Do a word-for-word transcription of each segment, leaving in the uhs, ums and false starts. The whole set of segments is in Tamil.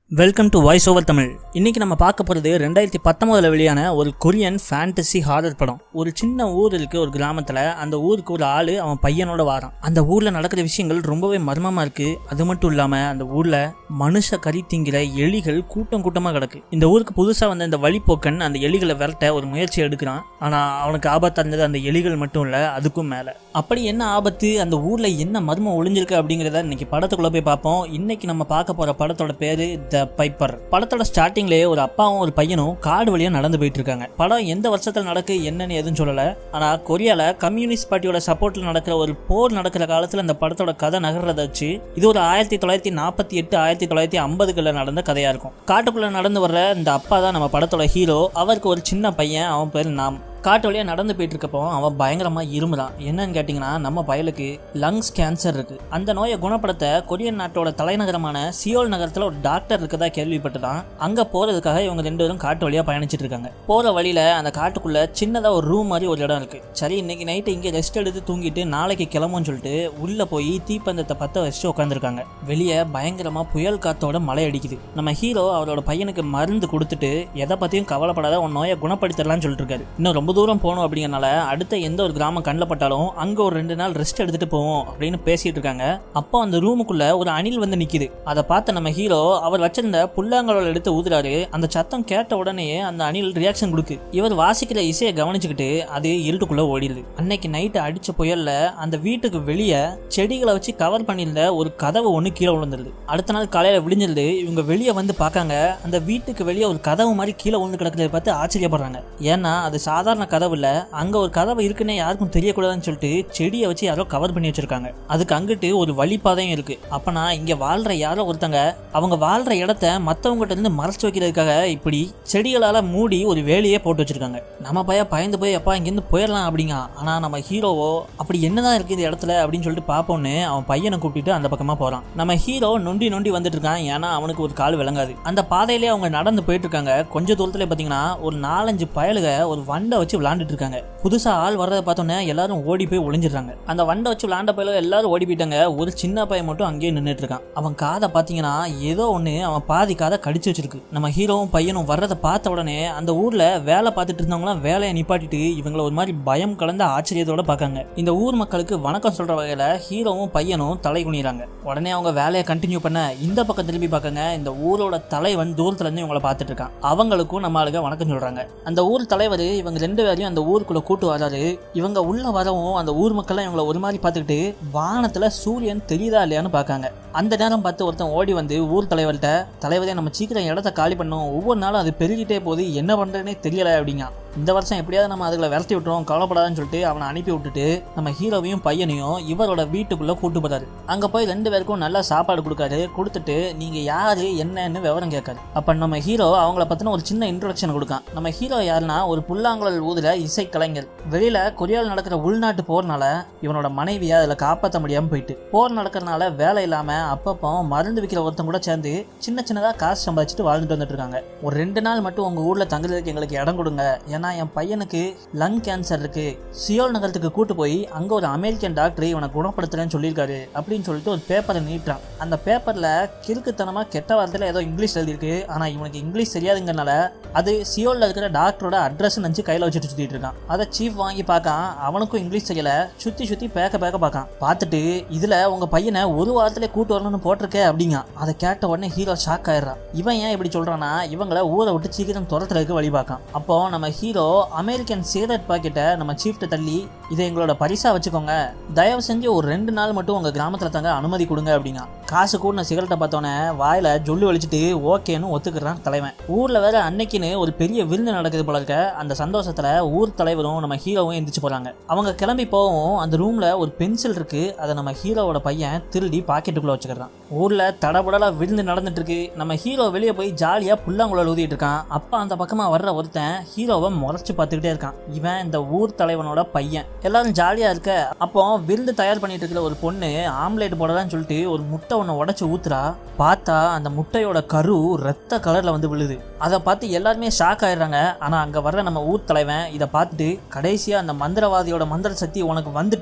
Welcome to voice over Tamil. இன்னைக்கு நம்ம பார்க்க போகிறது ரெண்டாயிரத்தி பத்தொன்பதுல வெளியான ஒரு கொரியன் ஃபேண்டசி ஹாரர் படம். ஒரு சின்ன ஊர் இருக்கு ஒரு கிராமத்தில். அந்த ஊருக்கு ஒரு ஆள் அவன் பையனோட வாரான். அந்த ஊரில் நடக்கிற விஷயங்கள் ரொம்பவே மர்மமாக இருக்கு. அது மட்டும் இல்லாமல் அந்த ஊரில் மனுஷ கறி திங்கிற எலிகள் கூட்டம் கூட்டமாக கிடக்கு. இந்த ஊருக்கு புதுசாக வந்த இந்த வழிப்போக்கன் அந்த எலிகளை விரட்ட ஒரு முயற்சி எடுக்கிறான். ஆனால் அவனுக்கு ஆபத்தாக இருந்தது அந்த எலிகள் மட்டும் இல்லை, அதுக்கும் மேலே. அப்படி என்ன ஆபத்து, அந்த ஊரில் என்ன மர்மம் ஒளிஞ்சிருக்கு அப்படிங்கிறத இன்னைக்கு படத்துக்குள்ளே போய் பார்ப்போம். இன்னைக்கு நம்ம பார்க்க போகிற படத்தோட பேரு பைப்பர். படத்தோட ஸ்டார்டிங்லயே ஒரு அப்பாவும் ஒரு பையனும் காடு வழியா நடந்து போயிட்டு இருக்காங்க. படம் எந்த வருஷத்துல நடக்கு என்னன்னு எதுவும் சொல்லல. ஆனா கொரியால கம்யூனிஸ்ட் பார்ட்டியோட சப்போர்ட்ல நடக்கிற ஒரு போர் நடக்கிற காலத்துல இந்த படத்தோட கதை நகர்றத வச்சு இது ஒரு ஆயிரத்தி தொள்ளாயிரத்தி நாற்பத்தி எட்டு ஆயிரத்தி தொள்ளாயிரத்தி ஐம்பதுக்குள்ள நடந்த கதையா இருக்கும். காட்டுக்குள்ள நடந்து வர்ற இந்த அப்பா தான் நம்ம படத்தோட ஹீரோ. அவருக்கு ஒரு சின்ன பையன், அவன் பேர் நாம். காட்டு வழியாக நடந்து போயிட்டு இருக்கப்போ அவன் பயங்கரமாக இருமுறான். என்னன்னு கேட்டிங்கன்னா, நம்ம பயலுக்கு லங்ஸ் கேன்சர் இருக்குது. அந்த நோயை குணப்படுத்த கொரியன் நாட்டோட தலைநகரமான சியோல் நகரத்தில் ஒரு டாக்டர் இருக்கதா கேள்விப்பட்டுதான் அங்கே போகிறதுக்காக இவங்க ரெண்டு பேரும் காட்டு வழியாக பயணிச்சுட்டு இருக்காங்க. போகிற வழியில் அந்த காட்டுக்குள்ளே சின்னதாக ஒரு ரூம் மாதிரி ஒரு இடம் இருக்குது. சரி, இன்னைக்கு நைட்டு இங்கே ரெஸ்ட் எடுத்து தூங்கிட்டு நாளைக்கு கிளம்புன்னு சொல்லிட்டு உள்ளே போய் தீப்பந்தத்தை பற்ற வச்சுட்டு உட்காந்துருக்காங்க. வெளியே பயங்கரமாக புயல் காத்தோட மழை அடிக்குது. நம்ம ஹீரோ அவரோட பையனுக்கு மருந்து கொடுத்துட்டு எதை பற்றியும் கவலைப்படாத உன் நோயை குணப்படுத்தலாம்னு சொல்லிட்டு இருக்காரு. இன்னும் ரொம்ப தூரம் போகணும் அப்படிங்கறனால அடுத்த எந்த ஒரு கிராமம் கண்ணில் பட்டாலும் அங்க ஒரு ரெண்டு நாள் ரெஸ்ட் எடுத்துட்டு போவோம் அப்படின்னு பேசிட்டு இருக்காங்க. அப்போ அந்த ரூமுக்குள்ள ஒரு அணில் வந்து நிக்குது. அதை பார்த்த நம்ம ஹீரோ அவர் வச்சிருந்த புல்லாங்கலோட எடுத்து ஊதுறாரு. அந்த சத்தம் கேட்ட உடனே அந்த அணில் ரியாக்ஷன் கொடுக்கு. இவர் வாசிக்கிற இசையை கவனிச்சுக்கிட்டு அது இருட்டுக்குள்ள ஓடிடுது. அன்னைக்கு நைட்டு அடிச்ச புயல்ல அந்த வீட்டுக்கு வெளியே செடிகளை வச்சு கவர் பண்ணியிருந்த ஒரு கதவு ஒண்ணு கீழே விழுந்துருது. அடுத்த நாள் காலையில விடிஞ்சிருது. இவங்க வெளியே வந்து பார்க்காங்க. அந்த வீட்டுக்கு வெளியே ஒரு கதவு மாதிரி கீழே விழுந்து கிடக்கிறத பார்த்து ஆச்சரியப்படுறாங்க. ஏன்னா அது சாதாரண கதவு இல்ல, அங்க ஒரு கதவு இருக்குன்னு யாருக்கும் தெரியக்கூடாதுன்னு சொல்லிட்டு செடியை வச்சு யாரோ கவர் பண்ணி வச்சிருக்காங்க. அதுக்கு அங்கிட்டு ஒரு வழிபாதையும் இருக்கு. அப்பனா இங்க வாழ்ற யாரோ ஒருத்தங்க அவங்க வாழ்ற இடத்த மத்தவங்க கிட்ட இருந்து மறைச்சு வைக்கிறதுக்காக இப்படி செடிகளால மூடி ஒரு வேலையே போட்டு வச்சிருக்காங்க. நம்ம பைய பயந்து போய் அப்பா இங்க இருந்து போயிடலாம் அப்படிங்க. ஆனா நம்ம ஹீரோவோ அப்படி என்னதான் இருக்கு இந்த இடத்துல அப்படின்னு சொல்லிட்டு பாப்போன்னு அவன் பையனை கூப்பிட்டு அந்த பக்கமா போறான். நம்ம ஹீரோ நொண்டி நொண்டி வந்துட்டு இருக்கான். ஏன்னா அவனுக்கு ஒரு கால் விளங்காது. அந்த பாதையிலேயே அவங்க நடந்து போயிட்டு இருக்காங்க. கொஞ்ச தூரத்துல பாத்தீங்கன்னா ஒரு நாலஞ்சு பயலுக ஒரு வண்டை வச்சு விளாண்டுட்டு இருக்காங்க. புதுசா ஆள் வர்றதை பார்த்தோன்னே எல்லாரும் ஓடி போய் ஒளிஞ்சிடறாங்க. அந்த வண்டை வச்சு விளாண்ட பயில எல்லாரும் ஓடி போயிட்டாங்க. ஒரு சின்ன பையன் மட்டும் அங்கேயே நின்றுட்டு இருக்கான். அவன் காதை பாத்தீங்கன்னா ஏதோ ஒண்ணு அவன் பாதி காதை கடிச்சு வச்சிருக்கு. நம்ம ஹீரோவும் பையனும் வர்றதை பார்த்த உடனே அந்த ஊர்ல வேலை பார்த்துட்டு இருந்தவங்களாம் வேலையை நிப்பாட்டிட்டு இவங்களை ஒரு மாதிரி பயம் கலந்த ஆச்சரியத்தோட பார்க்காங்க. இந்த ஊர் மக்களுக்கு வணக்கம் சொல்ற வகையில ஹீரோவும் பையனும் தலை குனிறாங்க. உடனே அவங்க வேலையை கண்டினியூ பண்ண இந்த பக்கம் திரும்பி பார்க்காங்க. இந்த ஊரோட தலைவன் தூரத்துல இருந்து இவங்களை பார்த்துட்டு இருக்கான். அவங்களுக்கும் நம்ம ஆளுங்க வணக்கம் சொல்றாங்க. அந்த ஊர் தலைவர் இவங்க ரெண்டு பேரையும் அந்த ஊருக்குள்ள கூட்டு வராரு. இவங்க உள்ள வரவும் அந்த ஊர் மக்கள் இவங்களை ஒரு மாதிரி பார்த்துக்கிட்டு வானத்துல சூரியன் தெரியுதா இல்லையான்னு பார்க்காங்க. அந்த நேரம் பார்த்து ஒருத்தன் ஓடி வந்து ஊர் தலைவர்கிட்ட, தலைவரே நம்ம சீக்கிரம் இடத்த காலி பண்ணோம், ஒவ்வொரு நாளும் அது பெருகிட்டே போகுது, என்ன பண்றதுன்னே தெரியல அப்படிங்க. இந்த வருஷம் எப்படியாவது நம்ம அதுல விரட்டி விட்டுறோம், கவலைப்படாதுன்னு சொல்லிட்டு அவனை அனுப்பி விட்டுட்டு நம்ம ஹீரோவையும் பையனையும் இவரோட வீட்டுக்குள்ள கூட்டு போறாரு. அங்க போய் ரெண்டு பேருக்கும் நல்லா சாப்பாடு கொடுக்காரு. கொடுத்துட்டு நீங்க யாரு என்னன்னு விவரம் கேட்காரு. அப்ப நம்ம ஹீரோ அவங்கள பத்தின ஒரு சின்ன இன்ட்ரோடக்ஷன் கொடுக்கான். நம்ம ஹீரோ யாருன்னா ஒரு புல்லாங்குழல் ஊதுற இசை கலைஞர். வெளியில கொரியாவில் நடக்கிற உள்நாட்டு போர்னால இவனோட மனைவியை அதுல காப்பாற்ற முடியாம போயிட்டு, போர் நடக்கிறதுனால வேலை இல்லாம அப்பப்போ மருந்து விற்கிற ஒருத்தன் கூட சேர்ந்து சின்ன சின்னதா காசு சம்பாதிச்சுட்டு வாழ்ந்துட்டு வந்துட்டு இருக்காங்க. ஒரு ரெண்டு நாள் மட்டும் உங்க ஊர்ல தங்குறதுக்கு எங்களுக்கு இடம் கொடுங்க, ஏன்னா என் பையனுக்கு லங் கேன்சர் இருக்கு, சியோல் நகரத்துக்கு கூட்டு போய் அங்க ஒரு அமெரிக்கன் டாக்டர் இவனை குணப்படுத்துறேன்னு சொல்லியிருக்காரு அப்படின்னு சொல்லிட்டு ஒரு பேப்பரை நீட்டுறான். அந்த பேப்பர்ல கிறுக்குத்தனமா கெட்ட வார்த்தையில ஏதோ இங்கிலீஷ் எழுதிருக்கு. ஆனா இவனுக்கு இங்கிலீஷ் தெரியாதுங்கனால அது சியோல்ல இருக்கிற டாக்டரோட அட்ரஸ் நினைச்சு கையில வச்சுட்டு சுத்திட்டு இருக்கான். அதை சீஃப் வாங்கி பார்க்கான். அவனுக்கும் இங்கிலீஷ் தெரியல. சுத்தி சுத்தி பேக்க பேக்க பார்க்கான். பார்த்துட்டு இதுல உங்க பையனை ஒரு வாரத்திலே கூட்டு வரணும்னு போட்டிருக்க அப்படிங்க. அதை கேட்ட உடனே ஹீரோ ஷாக் ஆயிடுறான். இவன் ஏன் இப்படி சொல்றான்னா இவங்களை ஊரை விட்டு சீக்கிரம் துரத்துறதுக்கு வழி பார்க்கான். அப்போ நம்ம ஹீரோ அமெரிக்கன் சிகரெட் பாக்கெட்டை நம்ம சீஃப்ட்ட தள்ளி, இதை எங்களோட பரிசா வச்சுக்கோங்க, தயவு செஞ்சு ஒரு ரெண்டு நாள் மட்டும் உங்க கிராமத்துல தங்க அனுமதி கொடுங்க அப்படிங்க. காசு கூட சிகரெட்டை பார்த்தோன்னே வாயில ஜொல்லி வலிச்சுட்டு ஓகேன்னு ஒத்துக்கிறான் தலைவன். ஊர்ல வேற அன்னைக்குன்னு ஒரு பெரிய விருந்து நடக்குது போல இருக்க. அந்த சந்தோஷத்துல ஊர் தலைவரும் நம்ம ஹீரோவும் எந்திரிச்சு போறாங்க. அவங்க கிளம்பி போகவும் அந்த ரூம்ல ஒரு பென்சில் இருக்கு. அதை நம்ம ஹீரோவோட பையன் திருடி பாக்கெட்டுக்குள்ள வச்சுக்கிறான். ஊர்ல தடபுடல விருந்து நடந்துட்டு இருக்கு. நம்ம ஹீரோ வெளியே போய் ஜாலியா புல்லாங்குழல் ஊதிட்டு இருக்கான். அப்ப அந்த பக்கமா வர்ற ஒருத்தன் ஹீரோவை முறைச்சு பார்த்துக்கிட்டே இருக்கான். இவன் இந்த ஊர் தலைவனோட பையன். எல்லாரும் ஜாலியா இருக்க. அப்போ விருந்து தயார் பண்ணிட்டு இருக்கிற ஒரு பொண்ணு ஆம்லேட் போடலான்னு சொல்லிட்டு ஒரு முட்டை ஒண்ணு உடைச்சு ஊத்துறா. பார்த்தா அந்த முட்டையோட கரு ரத்த கலர்ல வந்து விழுது. அதை பார்த்து எல்லாருமே ஷாக் ஆயிடுறாங்க. ஆனா அங்க வர்ற நம்ம ஊர் தலைவன் இதை பார்த்துட்டு கடைசியா அந்த மந்திரவாதியோட மந்திர சக்தி உனக்கு வந்துட்டு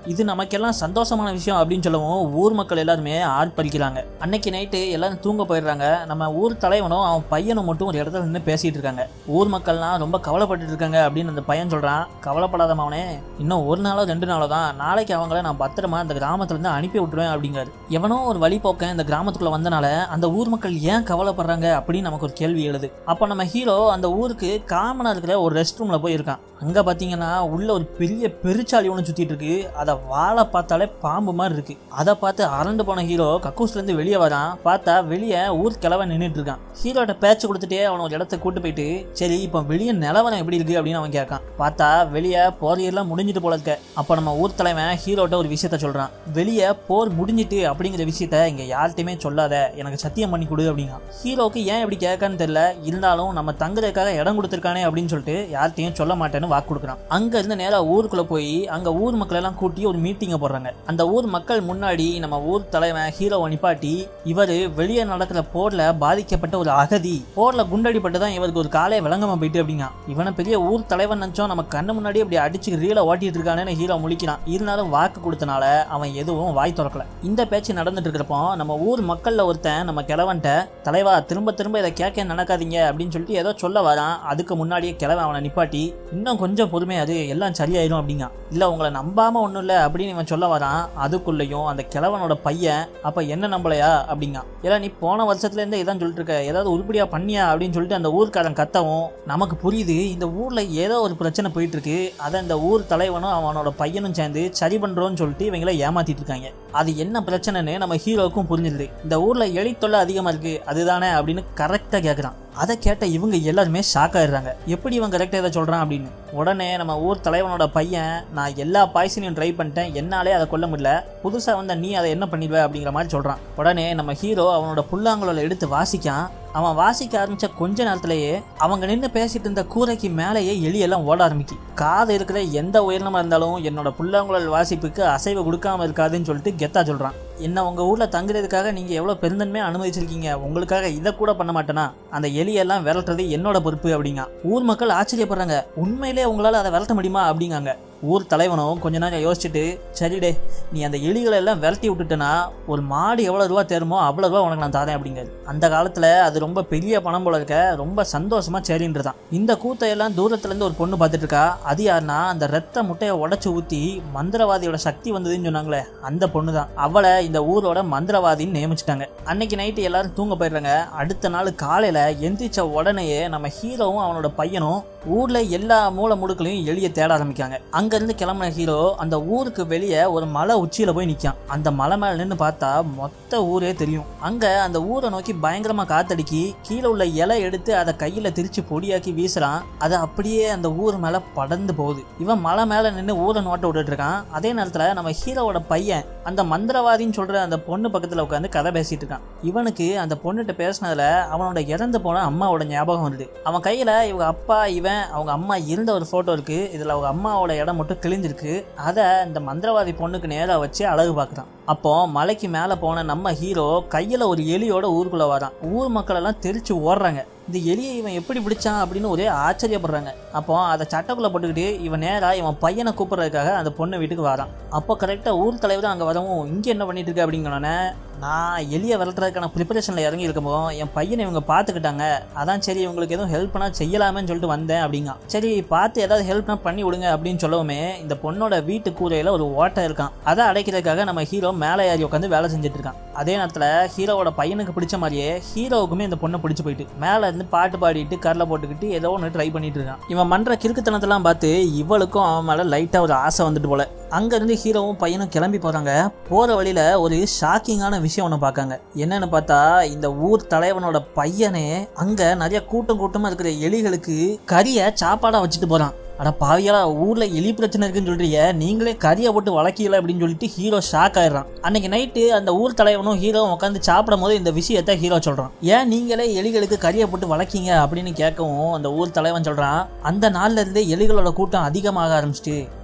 இது நமக்கெல்லாம் சந்தோஷமான விஷயம் அப்படின்னு சொல்லவும் ஊர் மக்கள் எல்லாருமே ஆர்ப்பரிக்கிறாங்க. அன்னைக்கு நைட்டு எல்லாரும் தூங்க போயிடுறாங்க. நம்ம ஊர் தலைவனும் அவன் பையனும் மட்டும் ஒரு இடத்துல நின்று பேசிட்டு இருக்காங்க. ஊர் மக்கள்லாம் ரொம்ப கவலைப்பட்டு இருக்காங்க அப்படின்னு அந்த பையன் சொல்றான். கவலைப்படாத மவனே, இன்னும் ஒரு நாளோ ரெண்டு நாளோ தான், நாளைக்கு அவங்கள நான் பத்திரமா அந்த கிராமத்துல இருந்து அனுப்பி விட்டுருவேன் அப்படிங்காரு. எவனோ ஒரு வழிபோக்க இந்த கிராமத்துக்குள்ள வந்தனால அந்த ஊர் மக்கள் ஏன் கவலைப்படுறாங்க அப்படின்னு நமக்கு ஒரு கேள்வி எழுது. அப்ப நம்ம ஹீரோ அந்த ஊருக்கு காமனா இருக்கிற ஒரு ரெஸ்ட் ரூம்ல போய் இருக்கான். அங்க பாத்தீங்கன்னா உள்ள ஒரு பெரிய பெருச்சாளி ஒன்று சுத்திட்டு இருக்கு. அதை வாழை பார்த்தாலே பாம்பு மாதிரி இருக்கு. அதை பார்த்து அரண்டு போன ஹீரோ கக்கூஸ்ல இருந்து வெளியே வரான். பார்த்தா வெளியே ஊர் கிழவன் நின்றுட்டு இருக்கான். ஹீரோட்ட பேச்சு கொடுத்துட்டே அவன் ஒரு இடத்த கூட்டு போயிட்டு, சரி இப்ப வெளியே நிலவரம் எப்படி இருக்கு அப்படின்னு அவன் கேட்கான். பார்த்தா வெளியே போர் எல்லாம் முடிஞ்சிட்டு போல இருக்க. அப்ப நம்ம ஊர் தலைவன் ஹீரோட்ட ஒரு விஷயத்த சொல்றான். வெளியே போர் முடிஞ்சிட்டு அப்படிங்கிற விஷயத்த இங்க யார்கிட்டயுமே சொல்லாத, எனக்கு சத்தியம் பண்ணி கொடு அப்படிங்க. ஹீரோக்கு ஏன் எப்படி கேட்கான்னு தெரியல. இருந்தாலும் நம்ம தங்குறதுக்காக இடம் கொடுத்துருக்கானே அப்படின்னு சொல்லிட்டு யார்கிட்டையும் சொல்ல மாட்டேன்னு வாக்கு கொடுக்குறான். அங்க இருந்து நேரா ஊருக்குள்ள போய் அங்க ஊர் மக்கள் எல்லாம் கூட்டி ஒரு மீட்டிங்க போடுறாங்க. அந்த ஊர் மக்கள் முன்னாடி நம்ம ஊர் தலைவன் ஹீரோவை நிப்பாட்டி, இவரு வெளியே நடக்கிற போர்ல பாதிக்கப்பட்ட ஒரு அகதி, போர்ல குண்டடிப்பட்டு தான் இவருக்கு ஒரு காலையை விளங்காம போயிட்டு அப்படிங்க. இவனை பெரிய ஊர் தலைவன் நினைச்சோம், நம்ம கண்ணு முன்னாடி அப்படி அடிச்சு ரீல ஓட்டிட்டு இருக்கானு ஹீரோ முழிக்கிறான். இருந்தாலும் வாக்கு கொடுத்தனால அவன் எதுவும் வாய் திறக்கல. இந்த பேச்சு நடந்துட்டு இருக்கிறப்போ நம்ம ஊர் மக்கள்ல ஒருத்தன் நம்ம கிழவன்ட்ட, தலைவா திரும்ப திரும்ப இதை கேட்க நடக்காதீங்க அப்படின்னு சொல்லிட்டு ஏதோ சொல்ல வரான். அதுக்கு முன்னாடியே கிழவன் அவனை நிப்பாட்டி, இன்னும் கொஞ்சம் பொறுமையாது எல்லாம் சரியாயிரும் அப்படிங்க. இல்ல உங்களை நம்பாம ஒண்ணும் இல்ல அப்படின்னு இவன் சொல்ல வரான். அதுக்குள்ளயும் அந்த கிழவனோட பையன், அப்ப என்ன நம்பலையா அப்படிங்க. ஏன்னா நீ போன வருஷத்துல இருந்தே இதான் சொல்லிட்டு இருக்க, ஏதாவது உருப்படியா பண்ணியா அப்படின்னு சொல்லிட்டு அந்த ஊர்க்காரன் கத்தவும் நமக்கு புரியுது இந்த ஊர்ல ஏதோ ஒரு பிரச்சனை போயிட்டு இருக்கு. அதை இந்த ஊர் தலைவனும் அவனோட பையனும் சேர்ந்து சரி பண்றோம்னு சொல்லிட்டு இவங்களை ஏமாத்திட்டு இருக்காங்க. அது என்ன பிரச்சனைன்னு நம்ம ஹீரோவுக்கும் புரிஞ்சிருது. இந்த ஊர்ல எலி தொல்லை அதிகமா இருக்கு அதுதானே அப்படின்னு கரெக்டா கேட்கறான். அதை கேட்ட இவங்க எல்லாருமே ஷாக் ஆயிடுறாங்க. எப்படி இவன் கரெக்டா இதை சொல்றான் அப்படின்னு. உடனே நம்ம ஊர் தலைவனோட பையன், நான் எல்லா பாய்சனையும் ட்ரை பண்ணிட்டேன், என்னாலே அதை கொல்ல முடியல, புதுசா வந்த நீ அதை என்ன பண்ணிடுவ அப்படிங்கிற மாதிரி சொல்றான். உடனே நம்ம ஹீரோ அவனோட புல்லாங்குழலை எடுத்து வாசிக்கான். அவன் வாசிக்க ஆரம்பிச்ச கொஞ்ச நேரத்திலேயே அவங்க நின்று பேசிட்டு இருந்த கூரைக்கு மேலேயே எலியெல்லாம் ஓட ஆரம்பிக்கு. காது இருக்கிற எந்த உயிரினமா இருந்தாலும் என்னோட புல்லாங்குழல் வாசிப்புக்கு அசைவு கொடுக்காம இருக்காதுன்னு சொல்லிட்டு கெத்தா சொல்றான். என்ன உங்க ஊர்ல தங்குறதுக்காக நீங்க எவ்வளவு பெருந்தன்மையா அனுமதிச்சிருக்கீங்க, உங்களுக்காக இதை கூட பண்ண மாட்டேனா, அந்த எலியெல்லாம் விரட்டுறது என்னோட பொறுப்பு அப்படிங்க. ஊர் மக்கள் ஆச்சரியப்படுறாங்க. உண்மையிலே உங்களால அதை விரட்ட முடியுமா அப்படிங்காங்க. ஊர் தலைவனும் கொஞ்ச நேரம் யோசிச்சுட்டு, சரிடே நீ அந்த எலிகளை எல்லாம் விரட்டி விட்டுட்டனா ஒரு மாடு எவ்வளவு ரூபா தேருமோ அவ்வளவு ரூபா உனக்கு நான் தரேன் அப்படிங்கிறது. அந்த காலத்துல அது ரொம்ப பெரிய பணம் போல இருக்க, ரொம்ப சந்தோஷமா சரின்றதான். இந்த கூத்தையெல்லாம் தூரத்துல இருந்து ஒரு பொண்ணு பார்த்துட்டு இருக்கா. அது யாருன்னா அந்த ரத்த முட்டையை உடைச்சு ஊத்தி மந்திரவாதியோட சக்தி வந்ததுன்னு சொன்னாங்களே அந்த பொண்ணு தான். அவளை இந்த ஊரோட மந்திரவாதின்னு நியமிச்சிட்டாங்க. அன்னைக்கு நைட்டு எல்லாரும் தூங்க போயிடுறாங்க. அடுத்த நாள் காலையில எந்திரிச்ச உடனேயே நம்ம ஹீரோவும் அவனோட பையனும் ஊர்ல எல்லா மூல முடுக்களையும் எலியை தேட ஆரம்பிக்காங்க. அங்க இருந்து கிளம்பின ஹீரோ அந்த ஊருக்கு வெளியே ஒரு மலை உச்சியில போய் நிக்கான். அந்த மலை மேல நின்று பார்த்தா மொத்த ஊரே தெரியும். அங்க அந்த ஊரை நோக்கி பயங்கரமா காத்தடிக்கி கீழே உள்ள இலை எடுத்து அதை கையில திரிச்சு பொடியாக்கி வீசுறான். அது அப்படியே அந்த ஊர் மேல படர்ந்து போகுது. இவன் மலை மேல நின்று ஊரை நோட்ட விட்டுட்டு இருக்கான். அதே நேரத்துல நம்ம ஹீரோவோட பையன் அந்த மந்திரவாதின்னு சொல்ற அந்த பொண்ணு பக்கத்துல உட்காந்து கதை பேசிட்டு இருக்கான். இவனுக்கு அந்த பொண்ணுகிட்ட பேசினதுல அவனோட இறந்து போன அம்மாவோட ஞாபகம் வருது. அவன் கையில இவங்க அப்பா இவன் அவங்க அம்மா இருந்த ஒரு போட்டோ இருக்கு. இதுல அவங்க அம்மாவோட இடம் மட்டும் கிழிஞ்சிருக்கு. அதை இந்த மந்திரவாதி பொண்ணுக்கு நேரா வச்சு அழகு பார்க்குறான். அப்போ மலைக்கு மேல போன நம்ம ஹீரோ கையில ஒரு எலியோட ஊருக்குள்ள வரான். ஊர் மக்கள் எல்லாம் தெரிச்சு ஓடுறாங்க. இந்த எலியை இவன் எப்படி பிடிச்சான் அப்படின்னு ஒரே ஆச்சரியப்படுறாங்க. அப்போ அதை சட்டைக்குள்ள போட்டுக்கிட்டு இவன் நேரா இவன் பையனை கூப்பிடுறதுக்காக அந்த பொண்ணு வீட்டுக்கு வரான். அப்போ கரெக்டா ஊர் தலைவர் அங்க வரவும், இங்க என்ன பண்ணிட்டு இருக்க அப்படிங்கிறோன்னே, நான் எலியை விரட்டுறதுக்கான ப்ரிப்பரேஷன்ல இறங்கி இருக்கமோ என் பையனை இவங்க பார்த்துக்கிட்டாங்க, அதான் சரி இவங்களுக்கு எதுவும் ஹெல்ப் பண்ணா செய்யலாமேன்னு சொல்லிட்டு வந்தேன் அப்படிங்க. சரி பார்த்து ஏதாவது ஹெல்ப்னா பண்ணி விடுங்க அப்படின்னு சொல்லவுமே இந்த பொண்ணோட வீட்டு கூரையில ஒரு ஓட்டை இருக்கான். அதை அடைக்கிறதுக்காக நம்ம ஹீரோ மேலே ஏறி உட்காந்து வேலை செஞ்சுட்டு இருக்கான். அதே நேரத்துல ஹீரோவோட பையனுக்கு பிடிச்ச மாதிரியே ஹீரோவுக்குமே இந்த பொண்ணை பிடிச்சு போயிட்டு மேல இருந்து பாட்டு பாடிட்டு கரில் போட்டுக்கிட்டு ஏதோ ஒன்று ட்ரை பண்ணிட்டு இருக்கான். இவன் பண்ற கிறுக்குத்தனத்தெல்லாம் பார்த்து இவளுக்கும் அவன் மேல லைட்டா ஒரு ஆசை வந்துட்டு போல. அங்க இருந்து ஹீரோவும் பையனும் கிளம்பி போறாங்க. போற வழியில ஒரு ஷாக்கிங்கான விஷயம் ஒன்று பார்க்காங்க. என்னன்னு பார்த்தா இந்த ஊர் தலைவனோட பையனே அங்க நிறைய கூட்டம் கூட்டமா இருக்கிற எலிகளுக்கு கறியை சாப்பாடா வச்சுட்டு போறான். அட பாவியா, ஊர்ல எலி பிரச்சனை இருக்குன்னு சொல்றீங்க, நீங்களே கறியை போட்டு வளர்க்கல அப்படின்னு சொல்லிட்டு ஹீரோ ஷாக் ஆயிடுறான். அன்னைக்கு நைட்டு அந்த ஊர் தலைவனும் ஹீரோவும் உட்காந்து சாப்பிடும் போது இந்த விஷயத்த ஹீரோ சொல்றான். ஏன் நீங்களே எலிகளுக்கு கறியை போட்டு வளர்க்கீங்க அப்படின்னு கேட்கவும் அந்த ஊர் தலைவன் சொல்றான், அந்த நாள்ல இருந்து எலிகளோட கூட்டம் அதிகமாக ஆரம்பிச்சிட்டு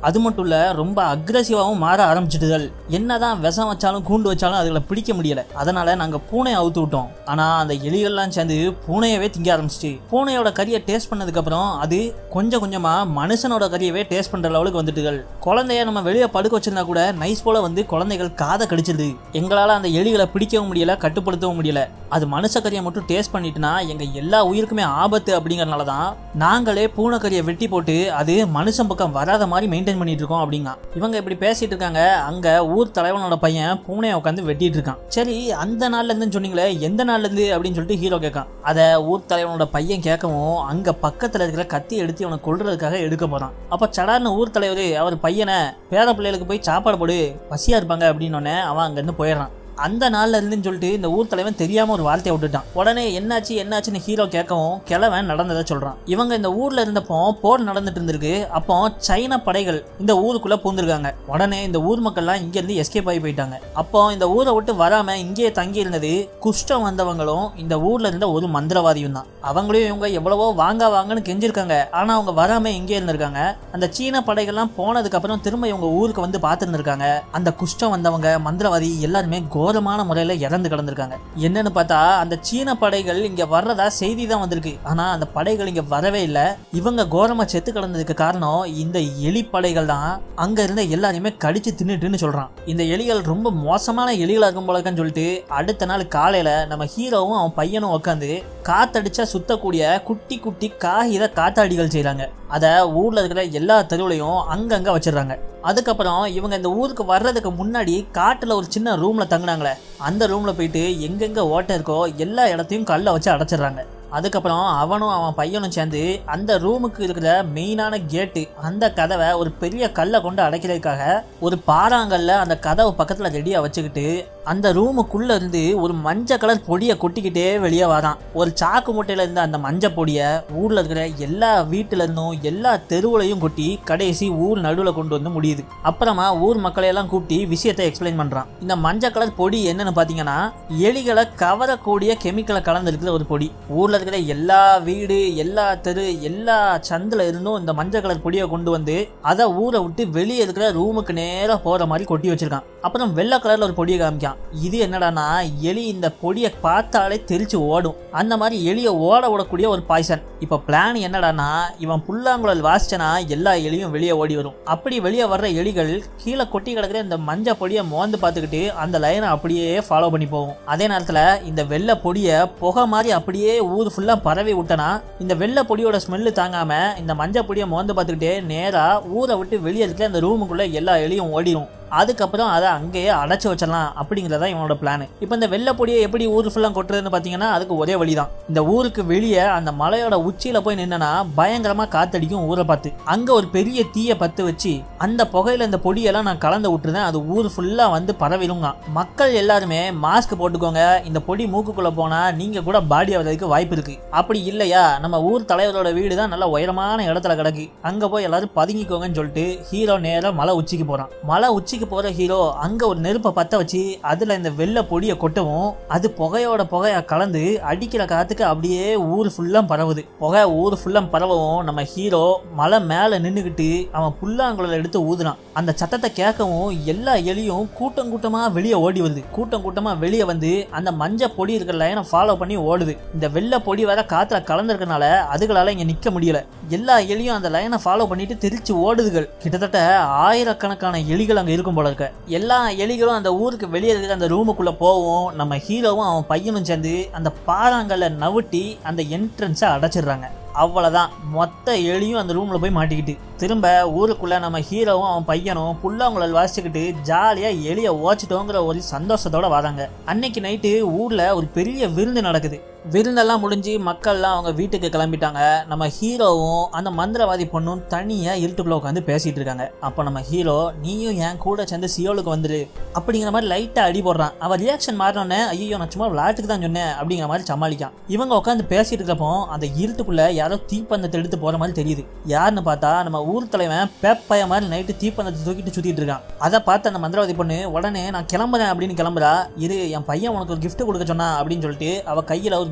அது மட்டும் இல்ல ரொம்ப அக்ரெசிவாவும் மாற ஆரம்பிச்சிட்டுகள். என்னதான் விஷம் வச்சாலும் கூண்டு வச்சாலும் அதுகளை பிடிக்க முடியல. அதனால நாங்க பூனையை அவுத்து விட்டோம். ஆனா அந்த எலிகள்லாம் சேர்ந்து பூனையவே திங்க ஆரம்பிச்சிச்சு. பூனையோட கறியை டேஸ்ட் பண்ணதுக்கு அப்புறம் அது கொஞ்சம் கொஞ்சமா மனுஷனோட கறியவே டேஸ்ட் பண்ற லெவலுக்கு வந்துட்டுகள். குழந்தைய நம்ம வெளியே படுக்க வச்சிருந்தா கூட நைஸ் போல வந்து குழந்தைகள் காதை கடிச்சிடுது. எங்களால அந்த எலிகளை பிடிக்கவும் முடியல, கட்டுப்படுத்தவும் முடியல. அது மனுஷ கறியை மட்டும் டேஸ்ட் பண்ணிட்டுனா எங்க எல்லா உயிருக்குமே ஆபத்து. அப்படிங்கறதுனாலதான் நாங்களே பூனை கறியை வெட்டி போட்டு அது மனுஷன் பக்கம் வராத மாதிரி மெயின்டைன் பண்ணிட்டு இருக்கோம் அப்படிங்க. இவங்க இப்படி பேசிட்டு இருக்காங்க. அங்க ஊர் தலைவனோட பையன் பூனையை உட்காந்து வெட்டிட்டு இருக்கான். சரி, அந்த நாள்ல இருந்து சொன்னீங்களே, எந்த நாள்ல இருந்து அப்படின்னு சொல்லிட்டு ஹீரோ கேட்கான். அத ஊர் தலைவனோட பையன் கேட்கவும் அங்க பக்கத்துல இருக்கிற கத்தி எடுத்து அவனை கொல்றதுக்காக எடுக்க போறான். அப்ப சடார்னு ஊர் தலைவர் அவர் பையனை பேர பிள்ளைகளுக்கு போய் சாப்பாடு போடு, பசியா இருப்பாங்க அப்படின்னு அவன் அங்க இருந்து போயிடறான். அந்த நாள்ல இருந்துன்னு சொல்லிட்டு இந்த ஊர் தலைவன் தெரியாம ஒரு வார்த்தையை விட்டுட்டான். உடனே என்னாச்சு என்னாச்சுன்னு ஹீரோ கேட்கவும் கிழவன் நடந்ததை சொல்றான். இவங்க இந்த ஊர்ல இருந்தப்போ போர் நடந்துட்டு இருந்திருக்கு. அப்போ சைனா படைகள் இந்த ஊருக்குள்ள பூந்திருக்காங்க. உடனே இந்த ஊர் மக்கள்லாம் இங்க இருந்து எஸ்கேப் ஆகி போயிட்டாங்க. அப்போ இந்த ஊரை விட்டு வராம இங்கேயே தங்கி இருந்தது குஷ்டம் வந்தவங்களும் இந்த ஊர்ல இருந்த ஒரு மந்திரவாதியும் தான். அவங்களையும் இவங்க எவ்வளவோ வாங்க வாங்கன்னு கெஞ்சிருக்காங்க. ஆனா அவங்க வராம இங்கே இருந்திருக்காங்க. அந்த சீன படைகள்லாம் போனதுக்கு அப்புறம் திரும்ப இவங்க ஊருக்கு வந்து பார்த்துருந்துருக்காங்க. அந்த குஷ்டம் வந்தவங்க மந்திரவாதி எல்லாருமே கோரமான முறையில இறந்து கிடந்திருக்காங்க. என்னன்னு பார்த்தா அந்த சீன படைகள் இங்க வர்றதா செய்தி தான் வந்திருக்கு. ஆனா அந்த படைகள் இங்க வரவே இல்லை. இவங்க கோரமா செத்து கிடந்ததுக்கு காரணம் இந்த எலி படைகள் தான். அங்க இருந்த எல்லாரையுமே கடிச்சு தின்னுட்டுன்னு சொல்றான். இந்த எலிகள் ரொம்ப மோசமான எலிகளா இருக்கும் போலன்னு சொல்லிட்டு அடுத்த நாள் காலையில நம்ம ஹீரோவும் அவன் பையனும் உட்காந்து காத்தடிச்சா சுத்தக்கூடிய குட்டி குட்டி காகித காத்தாடிகள் செய்யறாங்க. அத ஊர்ல இருக்கிற எல்லா தெருவுலையும் அங்கங்க வச்சிடறாங்க. அதுக்கப்புறம் இவங்க இந்த ஊருக்கு வர்றதுக்கு முன்னாடி காட்டுல ஒரு சின்ன ரூம்ல தங்கினாங்களே, அந்த ரூம்ல போயிட்டு எங்கெங்க ஓட்டை இருக்கோ எல்லா இடத்தையும் கல்லை வச்சு அடைச்சிடறாங்க. அதுக்கப்புறம் அவனும் அவன் பையனும் சேர்ந்து அந்த ரூமுக்கு இருக்கிற மெயினான கேட்டு அந்த கதவை ஒரு பெரிய கல்லை கொண்டு அடைக்கிறதுக்காக ஒரு பாறாங்கல்ல அந்த கதவை பக்கத்துல ரெடியா வச்சுக்கிட்டு அந்த ரூமுக்குள்ள இருந்து ஒரு மஞ்சள் கலர் பொடியை கொட்டிக்கிட்டே வெளியே வரான். ஒரு சாக்கு மூட்டையில இருந்த அந்த மஞ்சள் பொடியை ஊர்ல இருக்கிற எல்லா வீட்டுல இருந்தும் எல்லா தெருவுலையும் கொட்டி கடைசி ஊர் நடுவுல கொண்டு வந்து முடியுது. அப்புறமா ஊர் மக்களையெல்லாம் கூப்பிட்டு விஷயத்தை எக்ஸ்பிளைன் பண்றான். இந்த மஞ்சள் கலர் பொடி என்னன்னு பாத்தீங்கன்னா எலிகளை கவரக்கூடிய கெமிக்கலை கலந்து இருக்கிற ஒரு பொடி. ஊர்ல இருக்கிற எல்லா வீடு எல்லா தெரு எல்லா சந்தில இருந்தும் இந்த மஞ்சள் கலர் பொடியை கொண்டு வந்து அதை ஊரை விட்டு வெளியே இருக்கிற ரூமுக்கு நேரம் போற மாதிரி கொட்டி வச்சிருக்கான். அப்புறம் வெள்ளை கலர்ல ஒரு பொடியை காமிக்கான். இது என்னடானா எலி இந்த பொடியை பார்த்தாலே தெரிச்சு ஓடும். அந்த மாதிரி எலியை ஓட விடக்கூடிய ஒரு பாய்சன். இப்ப பிளான் என்னடானா இவன் புல்லாங்குழல் வாசிச்சனா எல்லா எலியும் வெளியே ஓடி வரும். அப்படி வெளியே வர்ற எலிகள் கீழே கொட்டி கிடக்கிற இந்த மஞ்சள் பொடியை மோந்து பார்த்துக்கிட்டு அந்த லைனை அப்படியே ஃபாலோ பண்ணி போகும். அதே நேரத்துல இந்த வெள்ளை பொடியை புகை மாதிரி அப்படியே ஊர் ஃபுல்லா பரவி விட்டனா இந்த வெள்ளை பொடியோட ஸ்மெல்லு தாங்காம இந்த மஞ்சள் பொடியை மோந்து பார்த்துக்கிட்டே நேரா ஊரை விட்டு வெளியே இருக்கிற அந்த ரூமுக்குள்ள எல்லா எலியும் ஓடிடும். அதுக்கப்புறம் அதை அங்கேயே அடைச்சு வச்சிடலாம் அப்படிங்கிறதா இவனோட பிளான். இப்போ இந்த வெள்ளை பொடியை எப்படி ஊர் ஃபுல்லாக கொட்டுறதுன்னு பார்த்தீங்கன்னா அதுக்கு ஒரே வழிதான். இந்த ஊருக்கு வெளியே அந்த மலையோட உச்சியில போய் நின்னா பயங்கரமா காத்தடிக்கும் ஊரை பார்த்து. அங்க ஒரு பெரிய தீயை பத்து வச்சு அந்த புகையில இந்த பொடியெல்லாம் நான் கலந்து விட்டுருந்தேன். அது ஊர் ஃபுல்லா வந்து பரவிடுங்க. மக்கள் எல்லாருமே மாஸ்க் போட்டுக்கோங்க. இந்த பொடி மூக்குக்குள்ள போனா நீங்க கூட பாடி ஆகிறதுக்கு வாய்ப்பு இருக்கு. அப்படி இல்லையா நம்ம ஊர் தலைவரோட வீடு தான் நல்ல உயரமான இடத்துல கிடக்கு. அங்க போய் எல்லாரும் பதுங்கிக்கோங்கன்னு சொல்லிட்டு ஹீரோ நேரம் மலை உச்சிக்கு போறான். மலை உச்சி போற ஹீரோ அங்க ஒரு நெருப்பை பத்த வச்சு அதுல இந்த வெள்ளை பொடியை கொட்டவும் அது புகையோட புகையா கலந்து அடிக்கிற காத்துக்கு அப்படியே ஊர் ஃபுல்லா பரவுது. புகை ஊர் ஃபுல்லா பரவவும் நம்ம ஹீரோ மலை மேல நின்னுகிட்டு அவன் புல்லாங்குழல எடுத்து ஊதுனான். அந்த சத்தத்தை கேட்கவும் எல்லா எலியும் கூட்டம் கூட்டமா வெளியே ஓடி வருது. கூட்டம் கூட்டமா வெளியே வந்து அந்த மஞ்சள் பொடி இருக்கிற லைனை ஃபாலோ பண்ணி ஓடுது. இந்த வெள்ளை பொடி வேற காத்துல கலந்துருக்கனால அதுகளால இங்க நிக்க முடியல. எல்லா எலியும் அந்த லைனை ஃபாலோ பண்ணிட்டு திருச்சி ஓடுதுகள். கிட்டத்தட்ட ஆயிரக்கணக்கான எலிகள் அங்க இருக்கும் போல இருக்க. எல்லா எலிகளும் அந்த ஊருக்கு வெளியே இருக்கிற அந்த ரூமுக்குள்ள போவோம். நம்ம ஹீரோவும் அவன் பையனும் சேர்ந்து அந்த பாறாங்கல்ல நவுட்டி அந்த என்ட்ரன்ஸை அடைச்சிடுறாங்க. அவ்வளவுதான், மொத்த எலியும் அந்த ரூம்ல போய் மாட்டிக்கிட்டு திரும்ப ஊருக்குள்ள நம்ம ஹீரோவும் அவன் பையனும் புல்லாங்குழல் வாசிச்சுக்கிட்டு ஜாலியா எலிய ஓச்சிட்டோங்கிற ஒரு சந்தோஷத்தோட வராங்க. அன்னைக்கு நைட்டு ஊர்ல ஒரு பெரிய விருந்து நடக்குது. விருந்தெல்லாம் முடிஞ்சு மக்கள்லாம் அவங்க வீட்டுக்கு கிளம்பிட்டாங்க. நம்ம ஹீரோவும் அந்த மந்திரவாதி பொண்ணும் தனியா இருட்டுக்குள்ள உட்காந்து பேசிட்டு இருக்காங்க. அப்ப நம்ம ஹீரோ நீயும் என் கூட சேர்ந்து சியோலுக்கு வந்துரு அப்படிங்கிற மாதிரி லைட்டா அடி போடுறான். அவ ரியாக்ஷன் மாறினோடனே ஐயோ நான் சும்மா விளையாட்டுக்கு தான் சொன்னேன் அப்படிங்கிற மாதிரி சமாளிக்கான். இவங்க உட்காந்து பேசிட்டு இருக்கப்போ அந்த இருட்டுக்குள்ள யாரோ தீப்பந்தத்தை எடுத்து போற மாதிரி தெரியுது. யாருன்னு பார்த்தா நம்ம ஊர் தலைவன் பேப்பைய மாதிரி நைட்டு தீப்பந்தத்தை தூக்கிட்டு சுத்திட்டு இருக்கான். அதை பார்த்து அந்த மந்திரவாதி பொண்ணு உடனே நான் கிளம்புறேன் அப்படின்னு கிளம்புறா. இரு என் பையன் உனக்கு ஒரு கிஃப்ட் கொடுக்க சொன்னா அப்படின்னு சொல்லிட்டு அவ கையில ஒரு